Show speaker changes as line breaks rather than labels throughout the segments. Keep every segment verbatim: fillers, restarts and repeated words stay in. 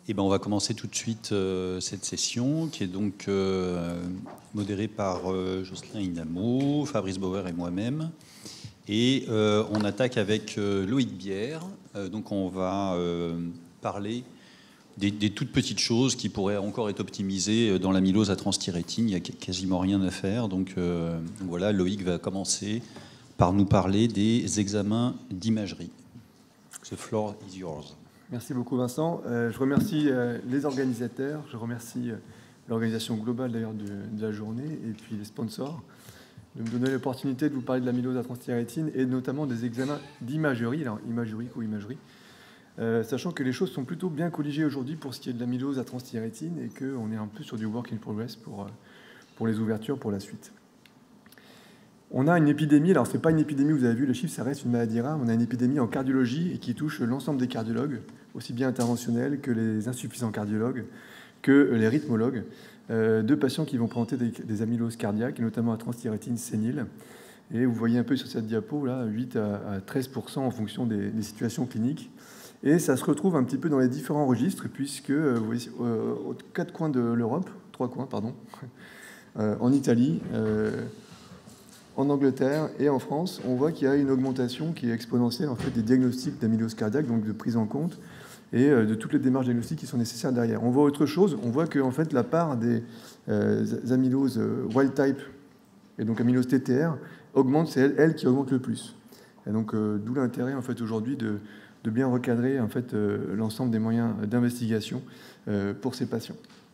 Eh ben, on va commencer tout de suite euh, cette session qui est donc euh, modérée par euh, Jocelyn Inamo, Fabrice Bauer et moi-même. Et euh, on attaque avec euh, Loïc Bière. Euh, donc on va euh, parler des, des toutes petites choses qui pourraient encore être optimisées dans l'amylose à transthyrétine. Il n'y a quasiment rien à faire. Donc, euh, donc voilà, Loïc va commencer par nous parler des examens d'imagerie. The floor is yours.
Merci beaucoup Vincent. Euh, je remercie euh, les organisateurs, je remercie euh, l'organisation globale d'ailleurs de, de la journée et puis les sponsors de me donner l'opportunité de vous parler de l'amylose à transthyrétine et notamment des examens d'imagerie, alors imagerie ou imagerie, euh, sachant que les choses sont plutôt bien colligées aujourd'hui pour ce qui est de l'amylose à transthyrétine et qu'on est un peu sur du work in progress pour, euh, pour les ouvertures pour la suite. On a une épidémie, alors ce n'est pas une épidémie, vous avez vu, les chiffres, ça reste une maladie rare. On a une épidémie en cardiologie et qui touche l'ensemble des cardiologues, aussi bien interventionnels que les insuffisants cardiologues, que les rythmologues, euh, de patients qui vont présenter des, des amyloses cardiaques, notamment à transthyrétine sénile. Et vous voyez un peu sur cette diapo, là, huit à treize pour cent en fonction des, des situations cliniques. Et ça se retrouve un petit peu dans les différents registres, puisque euh, vous voyez, euh, aux quatre coins de l'Europe, trois coins, pardon, euh, en Italie, euh, en Angleterre et en France, on voit qu'il y a une augmentation qui est exponentielle en fait, des diagnostics d'amylose cardiaque, donc de prise en compte, et de toutes les démarches diagnostiques qui sont nécessaires derrière. On voit autre chose, on voit que en fait, la part des euh, amyloses wild type, et donc amylose T T R, augmente, c'est elle, elle qui augmente le plus. Et donc, euh, d'où l'intérêt en fait, aujourd'hui de, de bien recadrer en fait, euh, l'ensemble des moyens d'investigation euh, pour ces patients.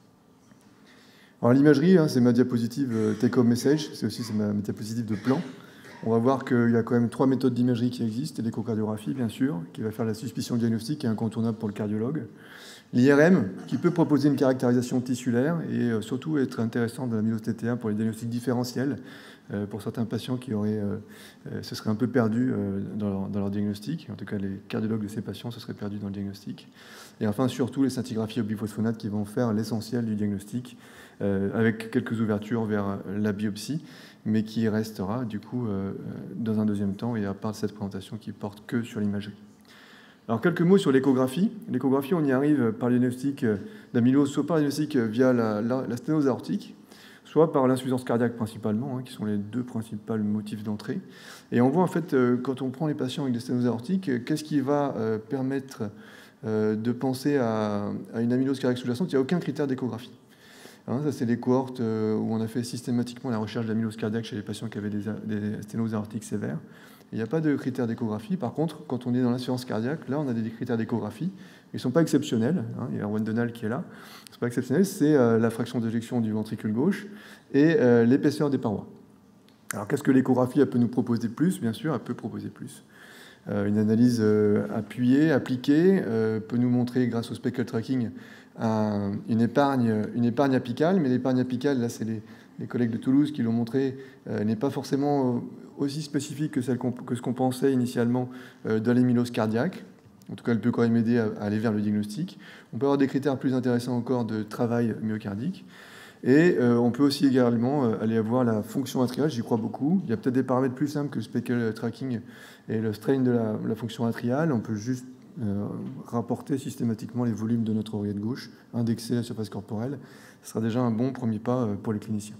Alors l'imagerie, hein, c'est ma diapositive euh, take-home message, c'est aussi ma, ma diapositive de plan. On va voir qu'il y a quand même trois méthodes d'imagerie qui existent. L'échocardiographie, bien sûr, qui va faire la suspicion diagnostique, qui est incontournable pour le cardiologue. L'I R M, qui peut proposer une caractérisation tissulaire et euh, surtout être intéressant dans l'amylose T T R pour les diagnostics différentiels, euh, pour certains patients qui auraient, euh, euh, se seraient un peu perdus euh, dans, leur, dans leur diagnostic. En tout cas, les cardiologues de ces patients se seraient perdus dans le diagnostic. Et enfin, surtout, les scintigraphies au biphosphonate qui vont faire l'essentiel du diagnostic, euh, avec quelques ouvertures vers la biopsie, mais qui restera du coup euh, dans un deuxième temps et à part cette présentation qui porte que sur l'imagerie. Alors quelques mots sur l'échographie. L'échographie, on y arrive par le diagnostic d'amylose, soit par le diagnostic via la, la, la sténose aortique, soit par l'insuffisance cardiaque principalement, hein, qui sont les deux principaux motifs d'entrée. Et on voit en fait, euh, quand on prend les patients avec des sténoses aortiques, qu'est-ce qui va euh, permettre euh, de penser à, à une amylose cardiaque sous-jacente. Il n'y a aucun critère d'échographie. Hein, ça, c'est les cohortes où on a fait systématiquement la recherche d'amylose cardiaque chez les patients qui avaient des, des sténoses aortiques sévères. Il n'y a pas de critères d'échographie. Par contre, quand on est dans l'insuffisance cardiaque, là, on a des critères d'échographie. Ils ne sont pas exceptionnels. Hein, il y a Erwan Donal qui est là. Ce n'est pas exceptionnel, c'est euh, la fraction d'éjection du ventricule gauche et euh, l'épaisseur des parois. Alors, qu'est-ce que l'échographie peut nous proposer de plus? Bien sûr, elle peut proposer plus. Euh, une analyse euh, appuyée, appliquée, euh, peut nous montrer, grâce au speckle tracking, un, une, épargne, une épargne apicale. Mais l'épargne apicale, là, c'est les, les collègues de Toulouse qui l'ont montré, euh, n'est pas forcément aussi spécifique que, celle qu'on, que ce qu'on pensait initialement euh, dans l'amylose cardiaque. En tout cas, elle peut quand même aider à, à aller vers le diagnostic. On peut avoir des critères plus intéressants encore de travail myocardique. Et euh, on peut aussi également euh, aller voir la fonction atriale, j'y crois beaucoup. Il y a peut-être des paramètres plus simples que le speckle tracking et le strain de la, la fonction atriale. On peut juste euh, rapporter systématiquement les volumes de notre oreillette gauche, indexer la surface corporelle. Ce sera déjà un bon premier pas euh, pour les cliniciens.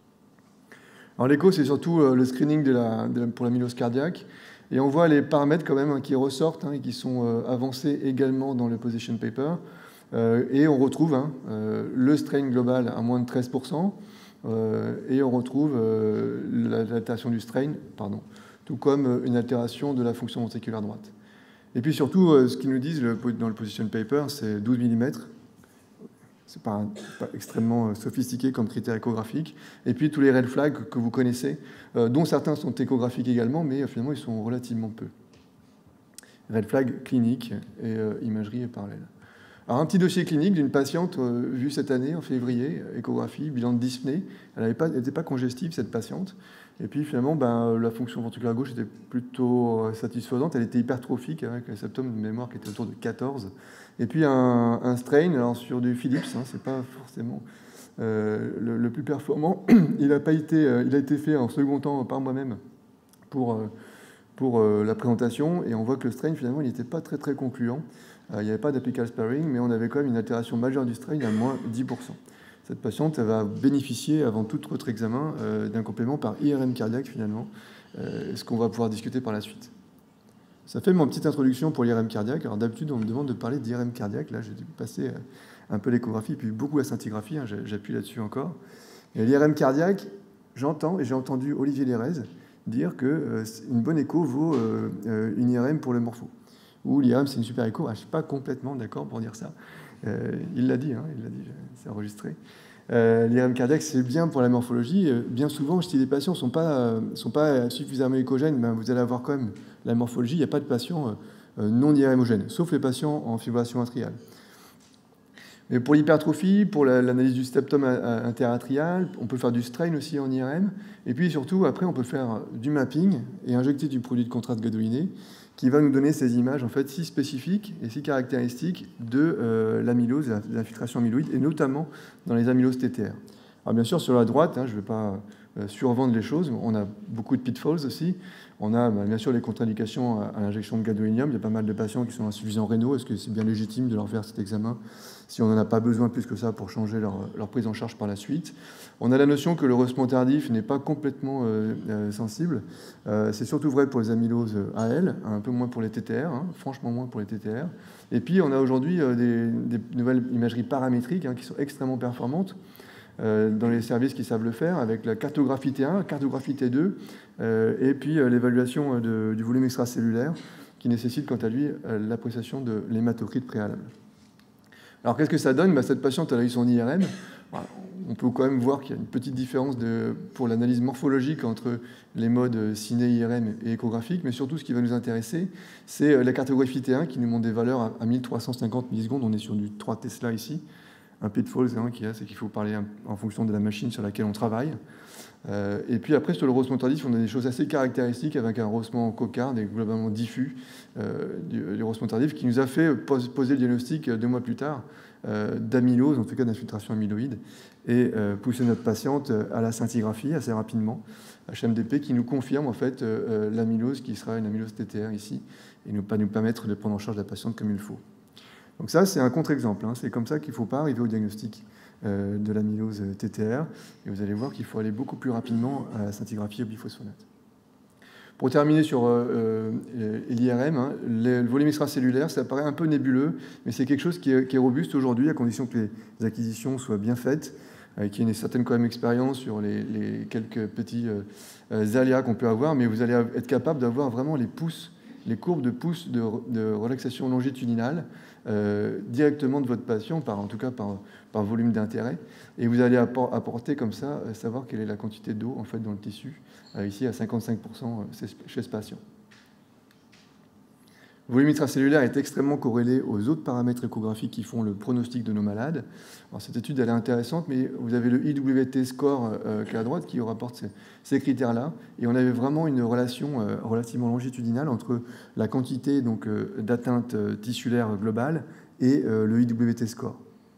Alors l'écho, c'est surtout euh, le screening de la, de la, pour l'amylose cardiaque. Et on voit les paramètres quand même hein, qui ressortent hein, et qui sont euh, avancés également dans le position paper. Euh, et on retrouve hein, euh, le strain global à moins de treize pour cent euh, et on retrouve euh, l'altération du strain, pardon, tout comme une altération de la fonction ventriculaire droite. Et puis surtout, euh, ce qu'ils nous disent le, dans le position paper, c'est douze millimètres. C'est pas, pas extrêmement sophistiqué comme critère échographique. Et puis tous les red flags que vous connaissez, euh, dont certains sont échographiques également, mais euh, finalement ils sont relativement peu. Red flag clinique et euh, imagerie parallèle. Alors, un petit dossier clinique d'une patiente euh, vue cette année, en février, échographie, bilan de dyspnée. Elle n'était pas, pas congestive, cette patiente. Et puis, finalement, ben, la fonction ventriculaire gauche était plutôt euh, satisfaisante. Elle était hypertrophique, avec un symptôme de mémoire qui était autour de quatorze. Et puis, un, un strain, alors sur du Philips, hein, c'est pas forcément euh, le, le plus performant. Il a, pas été, euh, il a été fait en second temps par moi-même pour, euh, pour euh, la présentation. Et on voit que le strain, finalement, il n'était pas très, très concluant. il n'y avait pas d'apical sparing, mais on avait quand même une altération majeure du strain à moins dix pour cent. Cette patiente elle va bénéficier, avant tout autre examen, euh, d'un complément par I R M cardiaque, finalement, euh, ce qu'on va pouvoir discuter par la suite. Ça fait ma petite introduction pour l'I R M cardiaque. Alors d'habitude, on me demande de parler d'I R M cardiaque. Là, j'ai passé un peu l'échographie, puis beaucoup la scintigraphie, hein, j'appuie là-dessus encore. Et l'I R M cardiaque, j'entends, et j'ai entendu Olivier Lérez dire qu'une euh, bonne écho vaut euh, euh, une I R M pour le morpho. Ou l'I R M, c'est une super écho. Ah, je ne suis pas complètement d'accord pour dire ça. Euh, il l'a dit, hein, il l'a dit, c'est enregistré. Euh, L'I R M cardiaque, c'est bien pour la morphologie. Euh, bien souvent, si les patients ne sont pas, euh, sont pas suffisamment échogènes, ben, vous allez avoir quand même la morphologie. Il n'y a pas de patients euh, non I R M homogènes, sauf les patients en fibrillation atriale. Mais pour l'hypertrophie, pour l'analyse du septum interatrial, on peut faire du strain aussi en I R M. Et puis surtout, après, on peut faire du mapping et injecter du produit de contraste gadolinier qui va nous donner ces images en fait si spécifiques et si caractéristiques de euh, l'amylose, de l'infiltration amyloïde, et notamment dans les amyloses T T R. Alors bien sûr, sur la droite, hein, je ne vais pas euh, survendre les choses, on a beaucoup de pitfalls aussi. On a bah, bien sûr les contre-indications à, à l'injection de gadolinium. Il y a pas mal de patients qui sont insuffisants rénaux. Est-ce que c'est bien légitime de leur faire cet examen si on n'en a pas besoin plus que ça pour changer leur, leur prise en charge par la suite? On a la notion que le rehaussement tardif n'est pas complètement euh, euh, sensible. Euh, c'est surtout vrai pour les amyloses A L, un peu moins pour les T T R, hein, franchement moins pour les T T R. Et puis on a aujourd'hui euh, des, des nouvelles imageries paramétriques hein, qui sont extrêmement performantes euh, dans les services qui savent le faire, avec la cartographie T un, cartographie T deux, euh, et puis euh, l'évaluation de, du volume extracellulaire, qui nécessite quant à lui euh, l'appréciation de l'hématocrite préalable. Alors qu'est-ce que ça donne? Bah, cette patiente elle a eu son I R M. Voilà. On peut quand même voir qu'il y a une petite différence de, pour l'analyse morphologique entre les modes ciné, I R M et échographique, mais surtout ce qui va nous intéresser, c'est la cartographie T un qui nous montre des valeurs à mille trois cent cinquante millisecondes. On est sur du trois Tesla ici. Un pitfall hein, qu'il y a, c'est qu'il faut parler en fonction de la machine sur laquelle on travaille. Euh, et puis après, sur le rehaussement tardif, on a des choses assez caractéristiques avec un rehaussement cocarde et globalement diffus euh, du, du rehaussement tardif qui nous a fait poser le diagnostic deux mois plus tard euh, d'amylose, en tout cas d'infiltration amyloïde, et euh, pousser notre patiente à la scintigraphie assez rapidement, H M D P, qui nous confirme en fait euh, l'amylose qui sera une amylose T T R ici et ne pas nous permettre de prendre en charge la patiente comme il faut. Donc ça, c'est un contre-exemple. Hein. C'est comme ça qu'il ne faut pas arriver au diagnostic euh, de l'amylose T T R. Et vous allez voir qu'il faut aller beaucoup plus rapidement à la scintigraphie au biphosphonate. Pour terminer sur euh, euh, l'I R M, hein, le volume extracellulaire, ça paraît un peu nébuleux, mais c'est quelque chose qui est, qui est robuste aujourd'hui, à condition que les acquisitions soient bien faites, euh, qu'il y ait une certaine quand même expérience sur les, les quelques petits euh, aléas qu'on peut avoir, mais vous allez être capable d'avoir vraiment les pouces, les courbes de pouces de, de relaxation longitudinale euh, directement de votre patient, par, en tout cas par, par volume d'intérêt, et vous allez apporter comme ça, savoir quelle est la quantité d'eau en fait dans le tissu, euh, ici à cinquante-cinq pour cent chez ce patient. Le volume intracellulaire est extrêmement corrélé aux autres paramètres échographiques qui font le pronostic de nos malades. Alors, cette étude elle est intéressante, mais vous avez le I W T score euh, qui est à droite qui rapporte ces, ces critères-là, et on avait vraiment une relation euh, relativement longitudinale entre la quantité donc euh, d'atteinte euh, tissulaire globale et euh, le I W T score.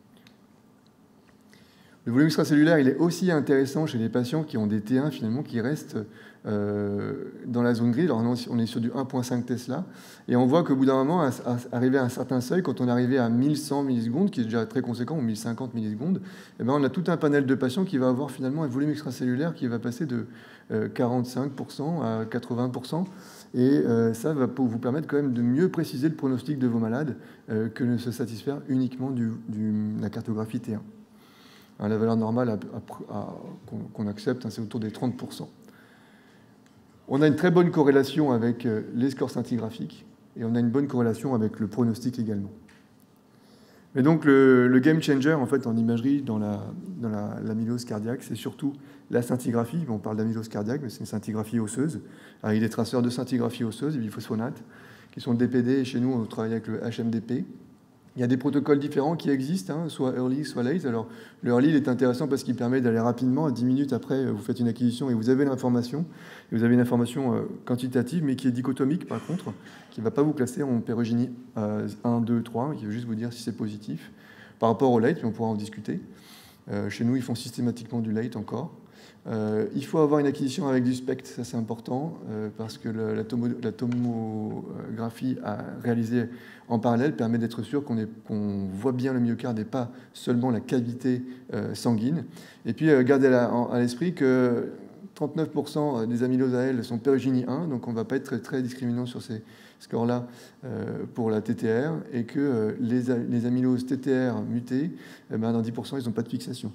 Le volume extracellulaire, il est aussi intéressant chez les patients qui ont des T un finalement qui restent euh, dans la zone grise. Alors on est sur du un virgule cinq Tesla et on voit qu'au bout d'un moment, à, à, arrivé à un certain seuil, quand on est arrivé à mille cent millisecondes, qui est déjà très conséquent, ou mille cinquante millisecondes, eh ben on a tout un panel de patients qui va avoir finalement un volume extracellulaire qui va passer de euh, quarante-cinq pour cent à quatre-vingts pour cent. Et euh, ça va vous permettre quand même de mieux préciser le pronostic de vos malades euh, que de se satisfaire uniquement de la cartographie T un. La valeur normale à, à, à, qu'on accepte, hein, c'est autour des trente pour cent. On a une très bonne corrélation avec les scores scintigraphiques et on a une bonne corrélation avec le pronostic également. Mais donc le, le game changer en fait en imagerie dans la dans la, l'amylose cardiaque, c'est surtout la scintigraphie. On parle d'amylose cardiaque, mais c'est une scintigraphie osseuse avec des traceurs de scintigraphie osseuse, des biphosphonates, qui sont D P D. Et chez nous, on travaille avec le H M D P. Il y a des protocoles différents qui existent, hein, soit early, soit late. Alors, le early il est intéressant parce qu'il permet d'aller rapidement, à dix minutes après, vous faites une acquisition et vous avez l'information. Et vous avez une information euh, quantitative, mais qui est dichotomique, par contre, qui ne va pas vous classer en pérogénie euh, un, deux, trois, qui va juste vous dire si c'est positif. Par rapport au late, on pourra en discuter. Euh, chez nous, ils font systématiquement du late encore. Euh, il faut avoir une acquisition avec du SPECT, ça c'est important, euh, parce que le, la, tomo, la tomographie à réaliser en parallèle permet d'être sûr qu'on qu'on voit bien le myocarde et pas seulement la cavité euh, sanguine. Et puis, euh, gardez à, à l'esprit que trente-neuf pour cent des amyloses A L sont Perugini un, donc on ne va pas être très, très discriminant sur ces scores-là euh, pour la T T R, et que euh, les, les amyloses T T R mutées, eh ben, dans dix pour cent, ils n'ont pas de fixation.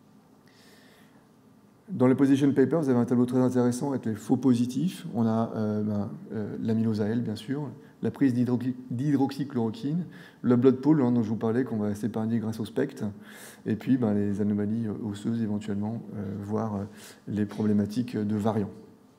Dans le position paper, vous avez un tableau très intéressant avec les faux positifs. On a euh, ben, euh, l'amylose A L, bien sûr, la prise d'hydroxychloroquine, le blood pool, hein, dont je vous parlais, qu'on va s'épargner grâce au SPECT, et puis ben, les anomalies osseuses éventuellement, euh, voire euh, les problématiques de variants.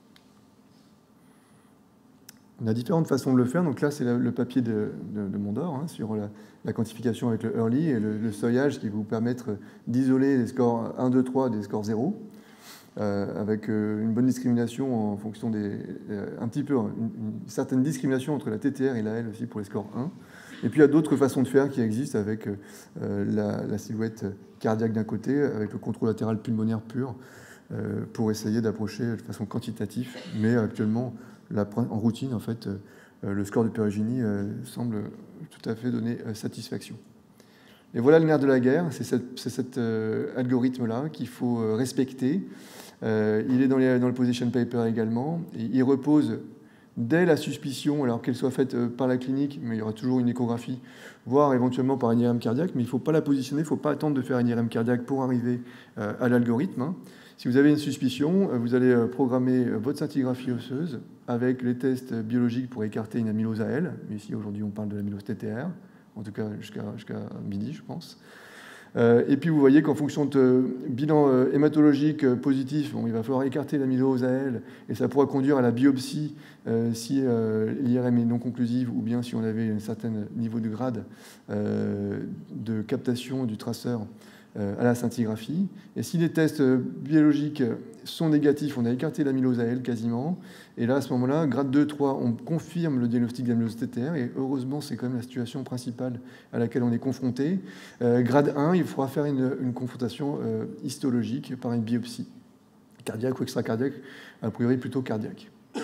On a différentes façons de le faire. Donc là, c'est le papier de, de, de Mondor hein, sur la, la quantification avec le early et le, le seuillage qui va vous permettre d'isoler les scores un, deux, trois des scores zéro. Euh, avec euh, une bonne discrimination en fonction des... Euh, un petit peu, une, une certaine discrimination entre la T T R et la L aussi pour les scores un. Et puis il y a d'autres façons de faire qui existent avec euh, la, la silhouette cardiaque d'un côté, avec le contrôle latéral pulmonaire pur, euh, pour essayer d'approcher de façon quantitative. Mais actuellement, la, en routine, en fait, euh, le score de Perugini euh, semble tout à fait donner euh, satisfaction. Et voilà le nerf de la guerre, c'est cet, cet euh, algorithme-là qu'il faut euh, respecter. Euh, il est dans, les, dans le position paper également. Et il repose dès la suspicion, alors qu'elle soit faite euh, par la clinique, mais il y aura toujours une échographie, voire éventuellement par une I R M cardiaque, mais il ne faut pas la positionner, il ne faut pas attendre de faire une I R M cardiaque pour arriver euh, à l'algorithme. Hein. Si vous avez une suspicion, vous allez programmer votre scintigraphie osseuse avec les tests biologiques pour écarter une amylose A L. Mais ici, aujourd'hui, on parle de l'amylose T T R, en tout cas jusqu'à jusqu'à midi, je pense. Euh, et puis, vous voyez qu'en fonction de bilan euh, hématologique euh, positif, bon, il va falloir écarter l'amylose A L, et ça pourra conduire à la biopsie euh, si euh, l'I R M est non conclusive, ou bien si on avait un certain niveau de grade euh, de captation du traceur à la scintigraphie. Et si les tests biologiques sont négatifs, on a écarté l'amylose A L quasiment. Et là, à ce moment-là, grade deux, trois, on confirme le diagnostic d'amylose T T R. Et heureusement, c'est quand même la situation principale à laquelle on est confronté. Euh, grade un, il faudra faire une, une confrontation euh, histologique par une biopsie, cardiaque ou extracardiaque, a priori plutôt cardiaque.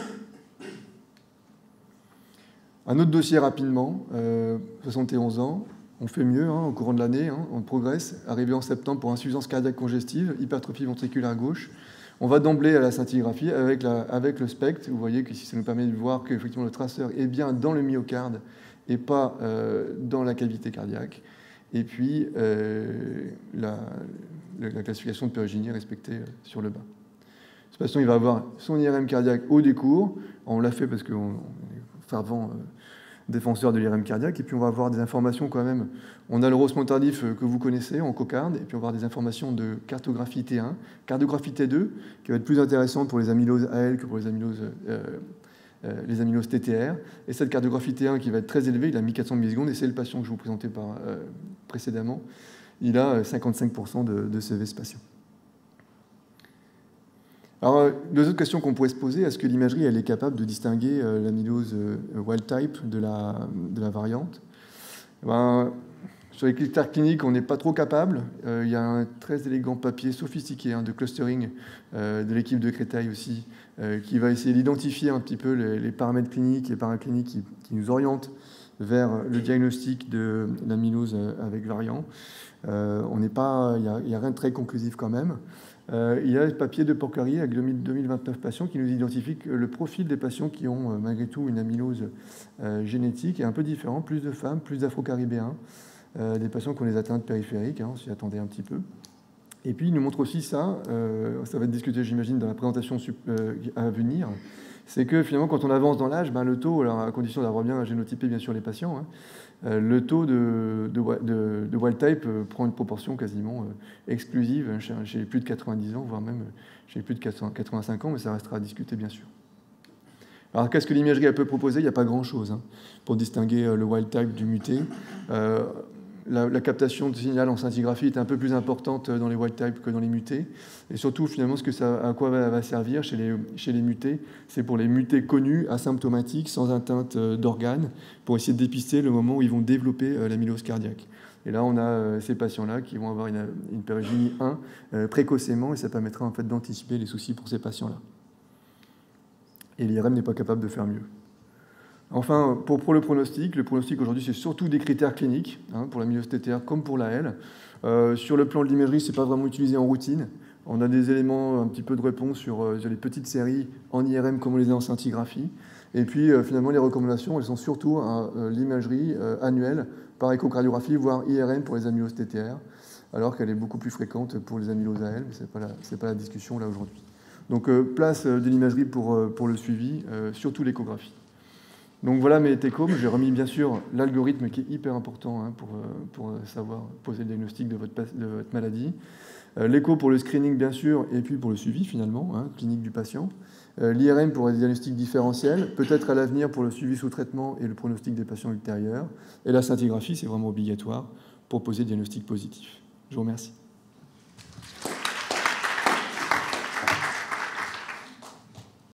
Un autre dossier rapidement, euh, soixante et onze ans. On fait mieux hein, au courant de l'année, hein, on progresse. Arrivé en septembre pour insuffisance cardiaque congestive, hypertrophie ventriculaire gauche. On va d'emblée à la scintigraphie avec, la, avec le SPECT. Vous voyez que si ça nous permet de voir qu'effectivement le traceur est bien dans le myocarde et pas euh, dans la cavité cardiaque. Et puis euh, la, la classification de Perugini est respectée sur le bas. Ce patient, il va avoir son I R M cardiaque au décours. On l'a fait parce qu'on est fervent euh, défenseur de l'I R M cardiaque, et puis on va avoir des informations quand même. On a le rosement tardif que vous connaissez en cocarde, et puis on va avoir des informations de cartographie T un, cartographie T deux, qui va être plus intéressante pour les amyloses A L que pour les amyloses, euh, euh, les amyloses T T R. Et cette cartographie T un qui va être très élevée, il a mille quatre cents millisecondes, et c'est le patient que je vous présentais par, euh, précédemment. Il a cinquante-cinq pour cent de, de C V ce patient. Alors, deux autres questions qu'on pourrait se poser, est-ce que l'imagerie elle est capable de distinguer euh, l'amylose euh, wild type de la, de la variante? Ben, sur les critères cliniques, on n'est pas trop capable. Euh, il y a un très élégant papier sophistiqué hein, de clustering euh, de l'équipe de Créteil aussi, euh, qui va essayer d'identifier un petit peu les, les paramètres cliniques et paracliniques qui, qui nous orientent vers le diagnostic de l'amylose avec variant. Euh, on n'est pas, il n'y a, a rien de très conclusif quand même. Euh, il y a le papier de Porcari avec deux mille vingt-neuf patients qui nous identifient le profil des patients qui ont euh, malgré tout une amylose euh, génétique est un peu différent, plus de femmes, plus d'afro-caribéens, euh, des patients qui ont des atteintes périphériques, hein, on s'y attendait un petit peu. Et puis il nous montre aussi ça, euh, ça va être discuté j'imagine dans la présentation euh, à venir, c'est que finalement quand on avance dans l'âge, ben, le taux, alors à condition d'avoir bien génotypé bien sûr les patients, hein, Euh, le taux de, de, de, de wild type euh, prend une proportion quasiment euh, exclusive chez, chez les plus de quatre-vingt-dix ans, voire même chez les plus de quatre-vingt-cinq ans, mais ça restera à discuter bien sûr. Alors qu'est-ce que l'imagerie peut proposer? Il n'y a pas grand-chose hein, pour distinguer euh, le wild type du muté. Euh, la, la captation de signal en scintigraphie est un peu plus importante dans les wild type que dans les mutés. Et surtout, finalement, ce que ça, à quoi va, va servir chez les, chez les mutés, c'est pour les mutés connus, asymptomatiques, sans atteinte d'organes, pour essayer de dépister le moment où ils vont développer l'amylose cardiaque. Et là, on a euh, ces patients-là qui vont avoir une, une hypergénie un euh, précocement, et ça permettra en fait d'anticiper les soucis pour ces patients-là. Et l'I R M n'est pas capable de faire mieux. Enfin, pour, pour le pronostic, le pronostic aujourd'hui, c'est surtout des critères cliniques, hein, pour la myélose T T R comme pour la L. Euh, sur le plan de l'imagerie, ce n'est pas vraiment utilisé en routine. On a des éléments, un petit peu de réponse sur, euh, sur les petites séries en I R M comme on les a en scintigraphie. Et puis, euh, finalement, les recommandations, elles sont surtout à euh, l'imagerie euh, annuelle par échocardiographie, voire I R M pour les amyloses T T R, alors qu'elle est beaucoup plus fréquente pour les amyloses A L, mais ce n'est pas, pas la discussion là aujourd'hui. Donc, euh, place de l'imagerie pour, euh, pour le suivi, euh, surtout l'échographie. Donc voilà mes take-home. J'ai remis bien sûr l'algorithme qui est hyper important hein, pour, pour savoir poser le diagnostic de votre, de votre maladie. Euh, L'écho pour le screening bien sûr, et puis pour le suivi finalement, hein, clinique du patient. Euh, L'I R M pour les diagnostics différentiels, peut-être à l'avenir pour le suivi sous traitement et le pronostic des patients ultérieurs. Et la scintigraphie, c'est vraiment obligatoire pour poser le diagnostic positif. Je vous remercie.